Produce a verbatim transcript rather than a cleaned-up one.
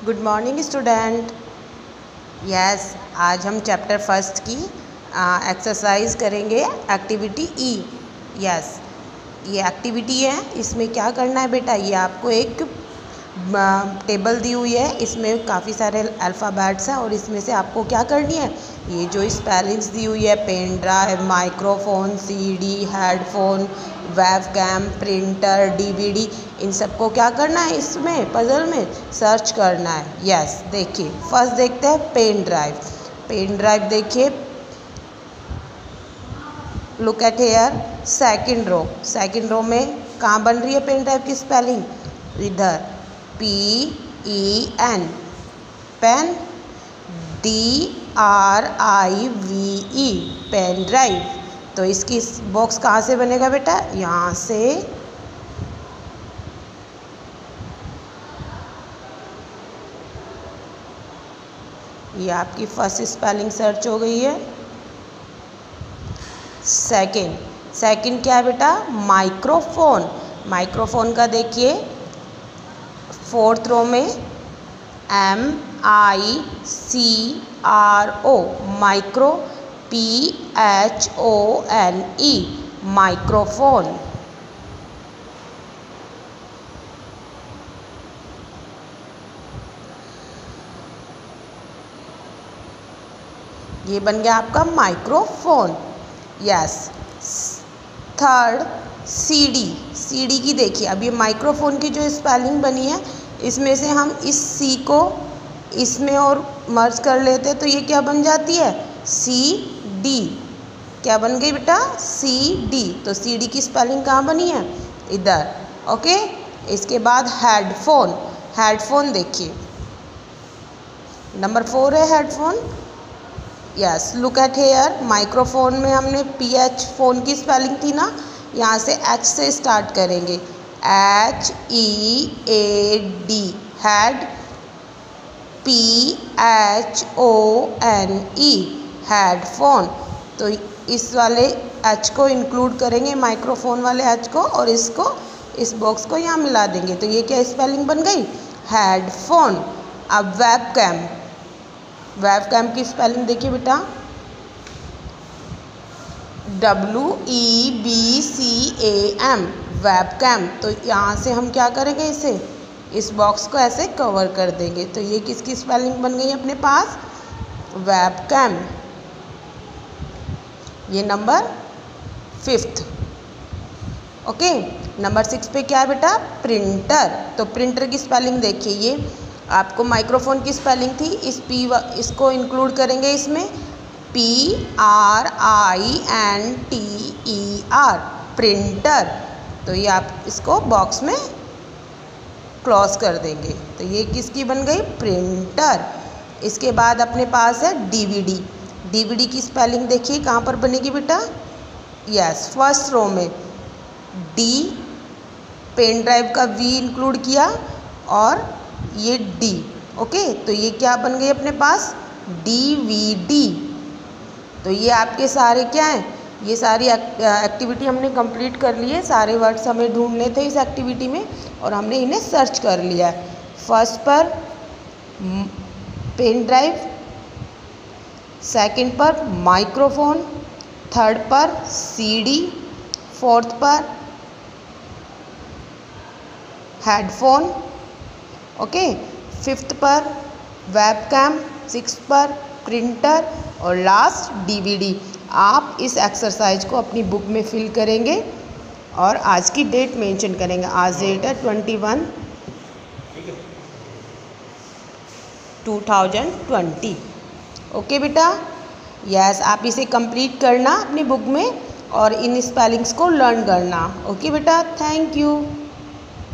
Good morning student. Yes, आज हम chapter first की एक्सरसाइज करेंगे, एक्टिविटी ई। यस, ये एक्टिविटी है। इसमें क्या करना है बेटा, ये आपको एक टेबल दी हुई है, इसमें काफ़ी सारे अल्फ़ाबेट्स हैं और इसमें से आपको क्या करनी है, ये जो स्पेलिंग्स दी हुई है, pen drive, microphone, CD, headphone, webcam, printer, DVD, इन सबको क्या करना है, इसमें पजल में सर्च करना है। यस, देखिए फर्स्ट देखते हैं पेन ड्राइव। पेन ड्राइव देखिए, look at here, second row. Second row में कहाँ बन रही है पेन ड्राइव की स्पेलिंग, इधर P E N, pen, D R I V E, pen drive. तो इसकी बॉक्स कहाँ से बनेगा बेटा, यहाँ से ये आपकी फर्स्ट स्पेलिंग सर्च हो गई है। सेकंड सेकंड क्या है बेटा, माइक्रोफोन। माइक्रोफोन का देखिए फोर्थ रो में M I C R O, micro, P H O N E, microphone. ये बन गया आपका microphone. Yes, third CD. CD की देखिए, अब ये माइक्रोफोन की जो स्पेलिंग बनी है, इसमें से हम इस सी को इसमें और मर्ज कर लेते हैं तो ये क्या बन जाती है, सी डी। क्या बन गई बेटा, सी डी। तो सी डी की स्पेलिंग कहाँ बनी है, इधर। ओके, इसके बाद हेडफोन। हेडफोन देखिए, नंबर फोर है headphone. Yes, look at here, microphone में हमने पी एच फोन की स्पेलिंग थी ना, यहाँ से एच से स्टार्ट करेंगे, H E A D, head, P H O N E, headphone. तो इस वाले एच को इंक्लूड करेंगे, माइक्रोफोन वाले एच को, और इसको इस बॉक्स को यहाँ मिला देंगे तो ये क्या स्पेलिंग बन गई, हेडफोन। अब वेबकैम। वेबकैम की स्पेलिंग देखिए बेटा, W E B C A M, webcam. तो यहाँ से हम क्या करेंगे, इसे इस बॉक्स को ऐसे कवर कर देंगे तो ये किसकी स्पेलिंग बन गई अपने पास, वेबकैम। ये number fifth. Okay, number six पे क्या है बेटा, प्रिंटर। तो प्रिंटर की स्पेलिंग देखिए, ये आपको माइक्रोफोन की स्पेलिंग थी, इस पी इसको इंक्लूड करेंगे इसमें, P R I N T E R, printer. तो ये आप इसको बॉक्स में क्लोज कर देंगे तो ये किसकी बन गई, प्रिंटर। इसके बाद अपने पास है डीवीडी। डीवीडी की स्पेलिंग देखिए कहाँ पर बनेगी बेटा, यस, फर्स्ट रो में डी, पेन ड्राइव का वी इंक्लूड किया और ये डी। ओके, तो ये क्या बन गई अपने पास, डी वी डी। तो ये आपके सारे क्या हैं, ये सारी एक्टिविटी हमने कंप्लीट कर ली है। सारे वर्ड्स हमें ढूंढने थे इस एक्टिविटी में और हमने इन्हें सर्च कर लिया है। फर्स्ट पर पेन ड्राइव, सेकंड पर माइक्रोफोन, थर्ड पर सीडी, फोर्थ पर हेडफोन, ओके, फिफ्थ पर वेबकैम, सिक्स्थ पर प्रिंटर और लास्ट डीवीडी। आप इस एक्सरसाइज को अपनी बुक में फिल करेंगे और आज की डेट मेंशन करेंगे। आज डेट है twenty one two thousand twenty. Okay बेटा, यस, आप इसे कंप्लीट करना अपनी बुक में और इन स्पेलिंग्स को लर्न करना। ओके बेटा, थैंक यू।